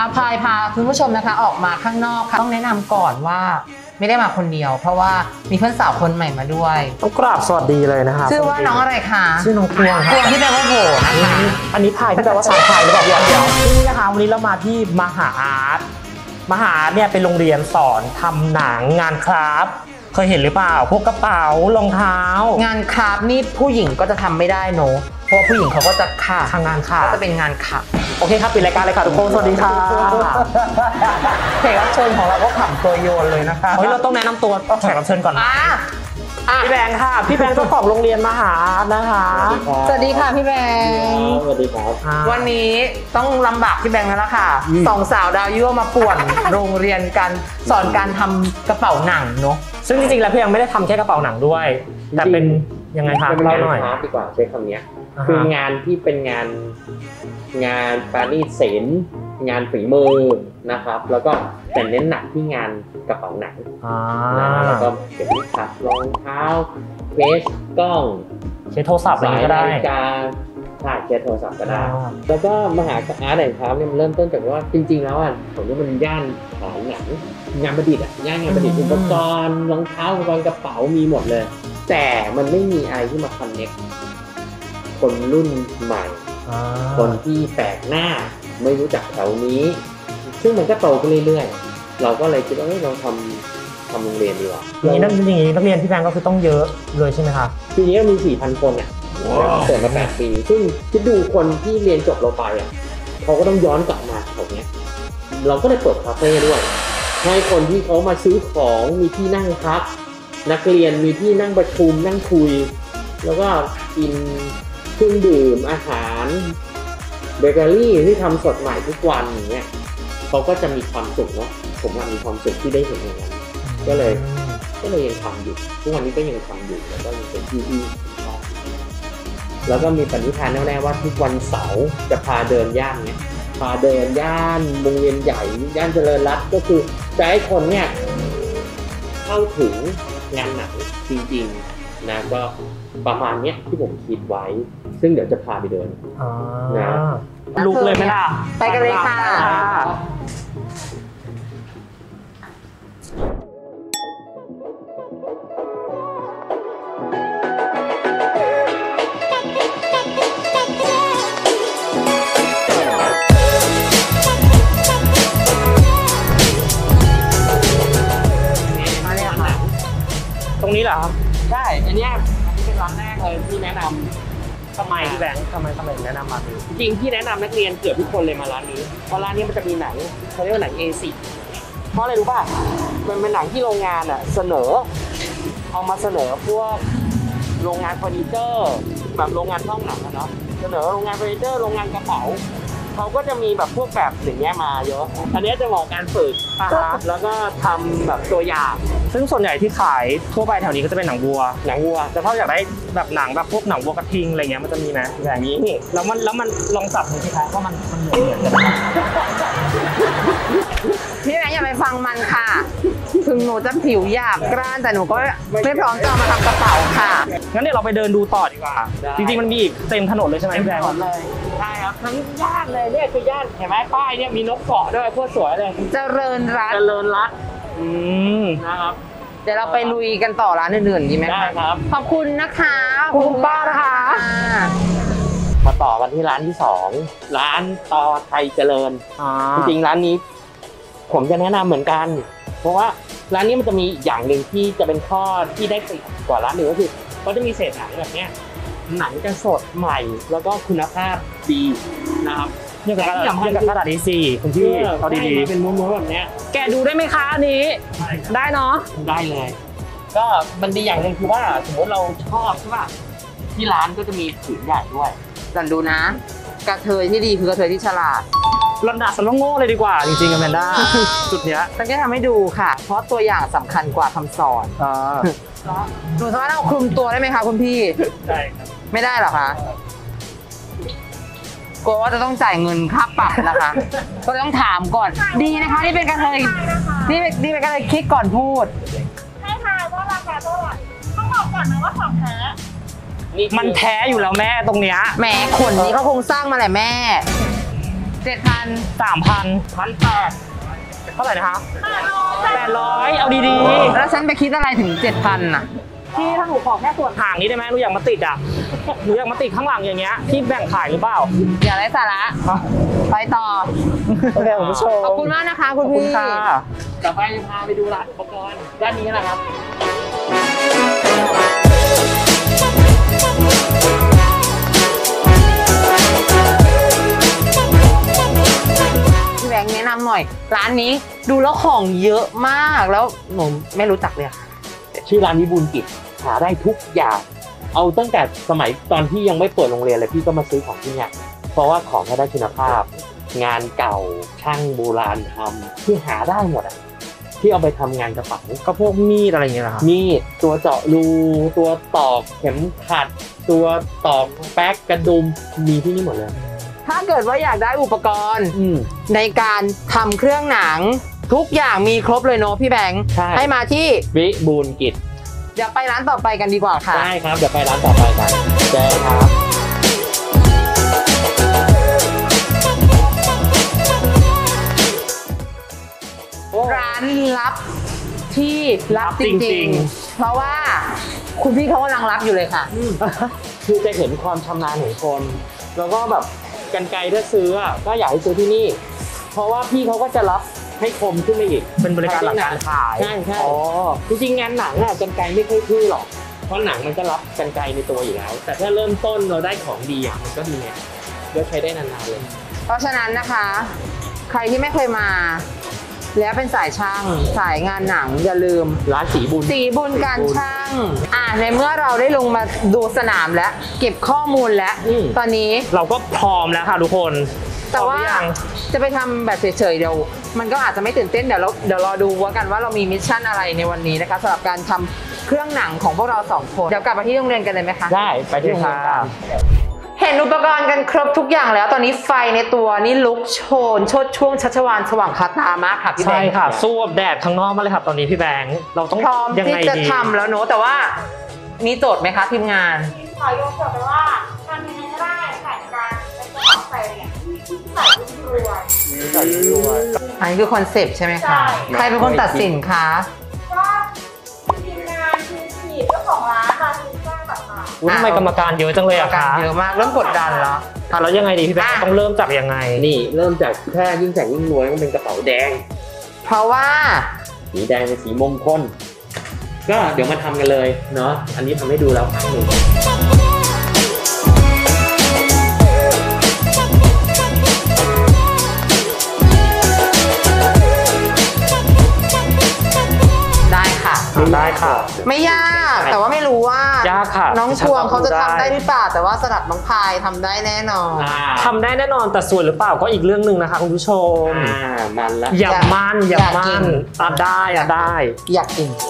พายพาคุณผู้ชมนะคะออกมาข้างนอกค่ะต้องแนะนำก่อนว่าไม่ได้มาคนเดียวเพราะว่ามีเพื่อนสาวคนใหม่มาด้วยต้องกราบสวัสดีเลยนะคะชื่อว่าน้องอะไรคะชื่อน้องพวงพวงที่แปลว่าโหนะคะอันนี้พายที่แปลว่าสายพายหรือเปล่าเดี๋ยวนี่นะคะวันนี้เรามาที่มหาอาร์ตเนี่ยเป็นโรงเรียนสอนทำหนังงานคราฟต์เคยเห็นหรือเปล่าพวกกระเป๋ารองเท้างานคราฟต์นี่ผู้หญิงก็จะทำไม่ได้เนอะเพราะผู้หญิงเขาก็จะค่ะทางงานค่ะก็จะเป็นงานค่ะโอเคครับปิดรายการเลยค่ะทุกคนสวัสดีค่ะแขกรับเชิญของเราก็ขำตัวโยนเลยนะคะเฮ้ยเราต้องแนะนำตัวแขกรับเชิญก่อนพี่แบงค์ค่ะพี่แบงค์เจ้าของโรงเรียนมหาอาร์ตนะคะสวัสดีค่ะพี่แบงค์สวัสดีครับวันนี้ต้องลำบากพี่แบงค์แล้วล่ะค่ะสองสาวดาวยั่วมาป่วนโรงเรียนกันสอนการทำกระเป๋าหนังเนาะซึ่งจริงๆแล้วพี่ยังไม่ได้ทำแค่กระเป๋าหนังด้วยแต่เป็นยังไงคะเล่าหน่อยดีกว่าใช้คำนี้คืองานที่เป็นงานประณีตศิลป์งานฝีมือนะครับแล้วก็แต่เน้นหนักที่งานกระเป๋าหนังแล้วก็เก็บขัดรองเท้าเคสกล้องเคสโทรศัพท์อะไรก็ได้ถ่ายเคสโทรศัพท์ก็ได้แล้วก็มหาอาร์ตแอนด์คราฟต์เนี่ยมันเริ่มต้นจากว่าจริงๆแล้วผมว่ามันย่านขายหนังงานประดิษฐ์ย่านงานประดิษฐ์อุปกรณ์รองเท้าอุปกรณ์กระเป๋ามีหมดเลยแต่มันไม่มีอะไรที่มาคอนเน็กคนรุ่นใหม่คนที่แปลกหน้าไม่รู้จักแถวนี้ซึ่งมันก็โตขึ้นเรื่อยๆเราก็เลยคิดว่าเราทำโรงเรียนดีกว่าอย่างนี้นักเรียนที่แบงก์ก็คือต้องเยอะเลยใช่ไหมคะปีนี้มี 4,000 คนเปิดมา8 ปีซึ่งคิดดูคนที่เรียนจบเราไปเขาก็ต้องย้อนกลับมาตรงนี้เราก็เลยเปิดคาเฟ่ด้วยให้คนที่เขามาซื้อของมีที่นั่งพักนักเรียนมีที่นั่งประชุมนั่งคุยแล้วก็กินเครื่องดื่มอาหารเบเกอรี่ที่ทำสดใหม่ทุกวันอย่างเงี้ยเขาก็จะมีความสุขเนาะผมว่ามีความสุขที่ได้เห็นอย่างนั้นก็เลยยังทำอยู่ทุกวันนี้ก็ยังทำอยู่แล้วก็ยังเป็นที่ชอบแล้วก็มีปณิธานแน่ๆว่าทุกวันเสาร์จะพาเดินย่านเนี้ยพาเดินย่านวงเวียนใหญ่ย่านเจริญรัตน์ก็คือจะให้คนเนี่ยเข้าถึงงานหนังจริงๆนะก็ประมาณนี้ที่ผมคิดไว้ซึ่งเดี๋ยวจะพาไปเดินนะลุกเลยไหมล่ะไปกันเลยค่ะตรงนี้เหรอครับใช่อันนี้เป็นร้านแรกเลยที่แนะนำทำไมพี่แบงค์ทำไมแนะนำมาจริงที่แนะนำนักเรียนเกือบทุกคนเลยมาร้านนี้เพราะร้านนี้มันจะมีหนังเขาเรียกว่าหนัง A10 เพราะอะไรรู้ป่ะมันเป็นหนังที่โรงงานเสนอเอามาเสนอพวกโรงงานเฟอร์นิเจอร์แบบโรงงานห้องหนังเนาะเสนอโรงงานเฟอร์นิเจอร์โรงงานกระเป๋าเขาก็จะมีแบบพวกแบบอย่างเงี้ยมาเยอะอันนี้จะเหมาะการฝึกแล้วก็ทำแบบตัวอย่างซึ่งส่วนใหญ่ที่ขายทั่วไปแถวนี้ก็จะเป็นหนังวัวแต่ถ้าอยากได้แบบหนังแบบพวกหนังวัวกระทิงอะไรเงี้ยมันจะมีไหมแบบนี้นี่แล้วมันลองจับดูสิคะว่ามันเหมือนกันพี่แบงค์อย่าไปฟังมันค่ะถึงหนูจะผิวหยาบกร้านแต่หนูก็ไม่พร้อมจะมาทำกระเป๋าค่ะงั้นเดี๋ยวเราไปเดินดูต่อดีกว่าจริงๆมันมีอีกเต็มถนนเลยใช่ไหมพี่แบงค์เลยใช่ครับทั้งย่านเลยเนี่ยคือย่านเห็นไหมป้ายเนี่ยมีนกเกาะด้วยพวกสวยเลยเจริญรัตน์นะครับเดี๋ยวเราไปลุยกันต่อร้านอื่นๆดีไหมครับขอบคุณนะคะคุณป้านะคะมาต่อกันที่ร้านที่2ร้านต่อไทยเจริญจริงๆร้านนี้ผมจะแนะนำเหมือนกันเพราะว่าร้านนี้มันจะมีอย่างหนึ่งที่จะเป็นข้อที่ได้เปรียบกว่าร้านอื่นก็คือเขาจะมีเศษหนังแบบนี้หนังจะสดใหม่แล้วก็คุณภาพดีนะครับเนี่ยกระดาษ A4 คุณพี่เอาดีๆเป็นม้วนๆแบบนี้แกดูได้ไหมคะอันนี้ได้เนาะได้เลยก็มันดีอย่างหนึ่งคือว่าสมมติเราชอบใช่ป่ะที่ร้านก็จะมีผืนใหญ่ด้วยสันดูนะกระเทยที่ดีคือกระเทยที่ฉลาดลำดับสันว่าโง่เลยดีกว่าจริงๆกับแมนด้าจุดเนี้ยฉันแค่ทำให้ดูค่ะเพราะตัวอย่างสำคัญกว่าคำสอนหนูสามารถเอาคลุมตัวได้ไหมคะคุณพี่ได้ครับไม่ได้หรอคะกลัวว่าจะต้องจ่ายเงินค่าปรับนะคะก็ต้องถามก่อนดีนะคะนี่เป็นกระเทยนี่เป็นกระเทยคิดก่อนพูดให้ทายว่าราคาเท่าไหร่ต้องบอกก่อนนะว่าของแท้มันแท้อยู่แล้วแม่ตรงเนี้ยแหมขนนี้เขาคงสร้างมาแหละแม่ 7,000 3,000 1,800เท่าไหร่นะคะ800เอาดีแล้วฉันไปคิดอะไรถึง 7,000น่ะพี่ถ้าหนูขอแค่ส่วนห่างนี้ได้ไหมหนูอยากมาติดอ่ะหนูอยากมาติดข้างหลังอย่างเงี้ยพี่แบ่งขายหรือเปล่าอย่าไร้สาระไปต่อโอเคคุณผู้ชมขอบคุณมากนะคะคุณขอบคุณพี่ค่ะต่อไปจะพาไปดูร้านอุปกรณ์ด้านนี้นะครับพี่แบงค์แนะนำหน่อย ร้านนี้ดูแล้วของเยอะมากแล้วหนูไม่รู้จักเลยค่ะชื่อร้านวิบูลย์กิจหาได้ทุกอย่าง เอาตั้งแต่สมัยตอนที่ยังไม่เปิดโรงเรียนเลยพี่ก็มาซื้อของที่เนี่ยเพราะว่าของเขาได้คุณภาพ งานเก่าช่างโบราณทำที่หาได้หมดอ่ะที่เอาไปทำงานกระเป๋าก็พวกมีดอะไรอย่างเงี้ยนะครับมีดตัวเจาะรูตัวตอกเข็มขัด ตัวตอกแป๊กกระดุมมีที่นี่หมดเลยถ้าเกิดว่าอยากได้อุปกรณ์อืมในการทำเครื่องหนังทุกอย่างมีครบเลยเนาะพี่แบงค์ใช่ให้มาที่วิบูลย์กิจเดี๋ยวไปร้านต่อไปกันดีกว่าค่ะได้ครับเดี๋ยวไปร้านต่อไปกันเจอครับร้านลับที่ลับจจริริงงๆ เพราะว่าคุณพี่เขากำลังรับอยู่เลยค่ะคือจะเห็นความชำนาญของคน แล้วก็แบบกรรไกรถ้าซื้ออ่ะก็อยากให้ซื้อที่นี่ เพราะว่าพี่เขาก็จะรับให้คมขึ้นไปอีกเป็นบริการหลังการขายใช่ใช่อ๋อจริงๆงานหนังอ่ะกรรไกรไม่ค่อยทื่อหรอกเพราะหนังมันก็รับกรรไกรในตัวอยู่แล้ว แต่ถ้าเริ่มต้นเราได้ของดีอ่ะมันก็ดีไงเดี๋ยวใช้ได้นานๆเลยเพราะฉะนั้นนะคะ ใครที่ไม่เคยมา แล้วเป็นสายช่างสายงานหนังอย่าลืมร้านสีบุญสีบุญการช่างในเมื่อเราได้ลงมาดูสนามแล้วเก็บข้อมูลแล้ว ตอนนี้เราก็พร้อมแล้วค่ะทุกคนแต่ว่าพร้อมหรือยังจะไปทำแบบเฉยๆเดี๋ยวมันก็อาจจะไม่ตื่นเต้นเดี๋ยวรอดูว่ากันว่าเรามีมิชชั่นอะไรในวันนี้นะคะสำหรับการทำเครื่องหนังของพวกเราสองคนเดี๋ยวกลับมาที่โรงเรียนกันเลยไหมคะได้ไปที่โรงเรียนกันเห็นอุปกรณ์กันครบทุกอย่างแล้วตอนนี้ไฟในตัวนี่ลุกโชนชดช่วงชัชวานสว่างคาตามากค่ะพี่แบใช่งค์ค่ะสู้กับแดดข้างนอกมาเลยครับตอนนี้พี่แบงค์เราต้องพร้อมยังที่ไงจะดีทำแล้วเนอะแต่ว่ามีโจทย์ไหมคะทีมงานขอโยงกลับไปว่าทำยังไงก็ได้แข่งกันเป็นกระเป๋าใส่เหรียญที่ใส่รวยอันนี้คือคอนเซปต์ใช่ไหมคะใช่ใครเป็นคนตัดสินคะก็ทีมงานคือทีมเจ้าของร้านค่ะคือสร้างแบบมาอุ๊ยทำไมกรรมการเยอะจังเลยอะกาคะรเยอะมากเริ่มกดดันแล้วแล้วยังไงดีพี่แบงค์อ่ะต้องเริ่มจากยังไงนี่เริ่มจากแค่ยิ่งแต่งยิ่งรวยต้องเป็นกระเป๋าแดงเพราะว่าสีแดงเป็นสีมงคล ก็เดี๋ยวมาทำกันเลยเนาะ อันนี้ทำให้ดูแล้วครั้งหนึ่งได้ค่ะได้ค่ะไม่ยากแต่ว่าไม่รู้ว่ายากค่ะน้องชวงเขาจะทำได้หได้รือเปล่าแต่ว่าสลับน้องพายทำได้แน่นอนทำได้แน่นอนแต่ส่วนหรือเปล่าก็อีกเรื่องหนึ่งนะคะคุณผู้ชมมันละอย่ามั่นอย่ามั่นได้ได้อยากกิน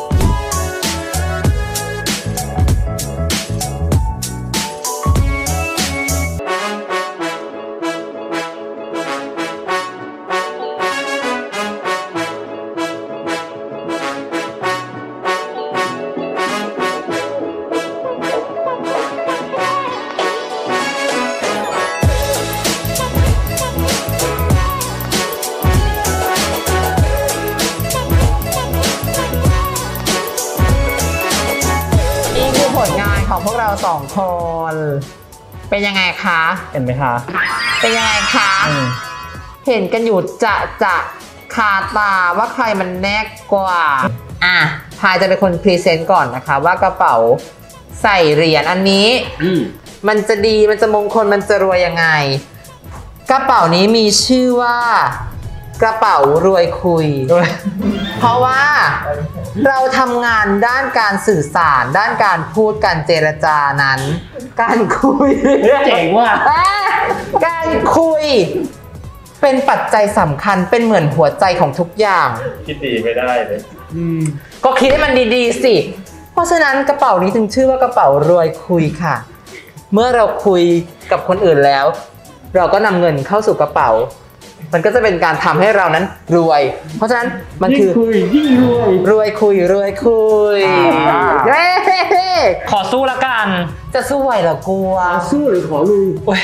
นี่คือผลงานของพวกเราสองคน เป็นยังไงคะเห็นไหมคะเป็นยังไงคะอืมเห็นกันอยู่จะคาตาว่าใครมันแน่กว่าพายจะเป็นคนพรีเซนต์ก่อนนะคะ ว่ากระเป๋าใส่เหรียญอันนี้ มันจะดีมันจะมงคลมันจะรวยยังไง กระเป๋านี้มีชื่อว่า กระเป๋ารวยคุย เพราะว่าเราทำงานด้านการสื่อสารด้านการพูดการเจรจานั้น การคุยเจ๋งว่ะการคุย เป็นปัจจัยสำคัญเป็นเหมือนหัวใจของทุกอย่างคิดดีไม่ได้เลยก็คิดให้มันดีๆสิ เพราะฉะนั้นกระเป๋านี้ถึงชื่อว่ากระเป๋ารวยคุยค่ะ เมื่อเราคุยกับคนอื่นแล้ว เราก็นำเงินเข้าสู่กระเป๋า มันก็จะเป็นการทำให้เรานั้นรวย เพราะฉะนั้นมันคือยิ่งรวยรวยคุยรวยคุย เย้ขอสู้ละกันจะสู้ไหวเหรอกลัวสู้หรือขอลุยโอ้ย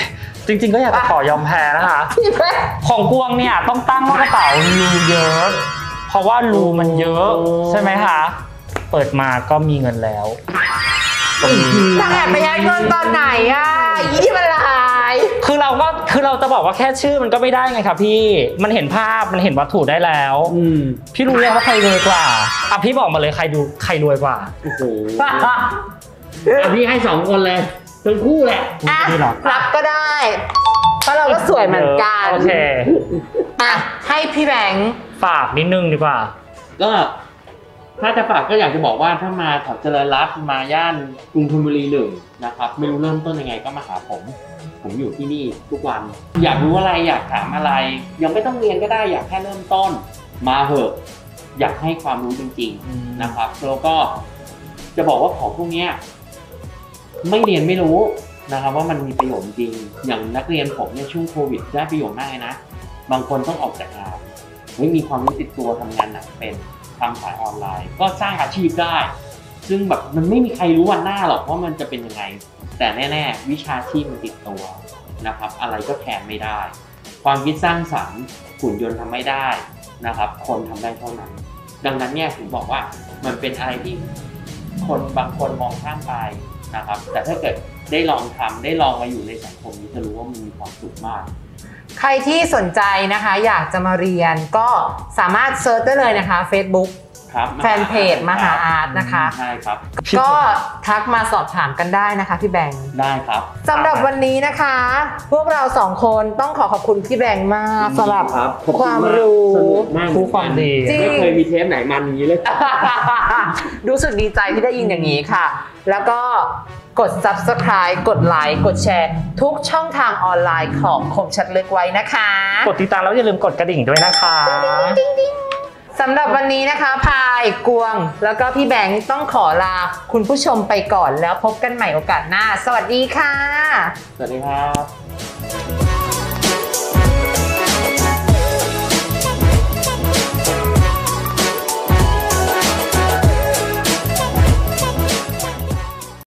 จริงๆก็อยากจะขอยอมแพ้นะคะ ของกวงเนี่ยต้องตั้งว่ากระเป๋ารูเยอะ เพราะว่ารูมันเยอะใช่ไหมคะ เปิดมาก็มีเงินแล้วตรงนี้จะแอบไปยัดเงินตอนไหนอ่ะยี่มันลายคือเราจะบอกว่าแค่ชื่อมันก็ไม่ได้ไงครับพี่มันเห็นภาพมันเห็นวัตถุได้แล้วพี่รู้ยังว่าใครรวยกว่าอ่ะพี่บอกมาเลยใครรวยกว่าโอ้โหพี่ให้2 คนเลยทั้งคู่แหละอ่ะรับก็ได้เพราะเราก็สวยเหมือนกันโอเคอ่ะให้พี่แบงค์ฝากนิดนึงดีกว่าก็ถ้าจะฝากก็อยากจะบอกว่าถ้ามาแถวเจริญรัตน์มาย่านกรุงธนบุรี1นะครับไม่รู้เริ่มต้นยังไงก็มาหาผมอยู่ที่นี่ทุกวันอยากรู้อะไรอยากถามอะไรยังไม่ต้องเรียนก็ได้อยากแค่เริ่มต้นมาเหอะอยากให้ความรู้จริงๆนะครับแล้วก็จะบอกว่าของพวกนี้ไม่เรียนไม่รู้นะครับว่ามันมีประโยชน์จริงอย่างนักเรียนผมเนี่ยช่วงโควิดได้ประโยชน์มากเลยนะบางคนต้องออกจากงานไม่มีความรู้ติดตัวทำงานหนักเป็นทำขายออนไลน์ก็สร้างอาชีพได้ซึ่งแบบมันไม่มีใครรู้วันหน้าหรอกว่ามันจะเป็นยังไงแต่แน่ๆวิชาชีพมันติดตัวนะครับอะไรก็แทนไม่ได้ความคิดสร้างสรรค์หุ่นยนต์ทำไม่ได้นะครับคนทำได้เท่านั้นดังนั้นเนี่ยผมบอกว่ามันเป็นอะไรที่คนบางคนมองข้ามไปนะครับแต่ถ้าเกิดได้ลองทำได้ลองมาอยู่ในสังคมนี้จะรู้ว่ามันมีความสุขมากใครที่สนใจนะคะอยากจะมาเรียนก็สามารถเซิร์ชได้เลยนะคะ Facebook แฟนเพจมหาอาร์ตนะคะใช่ครับก็ทักมาสอบถามกันได้นะคะพี่แบงค์ได้ครับสำหรับวันนี้นะคะพวกเรา2 คนต้องขอบคุณพี่แบงค์มากสำหรับความรู้ผู้ความดีไม่เคยมีเทปไหนมันอย่างนี้เลยรู้สึกดีใจที่ได้ยินอย่างนี้ค่ะแล้วก็กด Subscribe กดไลค์กดแชร์ทุกช่องทางออนไลน์ของคมชัดลึกไว้นะคะกดติดตามแล้วอย่าลืมกดกระดิ่งด้วยนะคะสำหรับวันนี้นะคะพายกวงแล้วก็พี่แบงค์ต้องขอลาคุณผู้ชมไปก่อนแล้วพบกันใหม่โอกาสหน้าสวัสดีค่ะสวัสดีครับ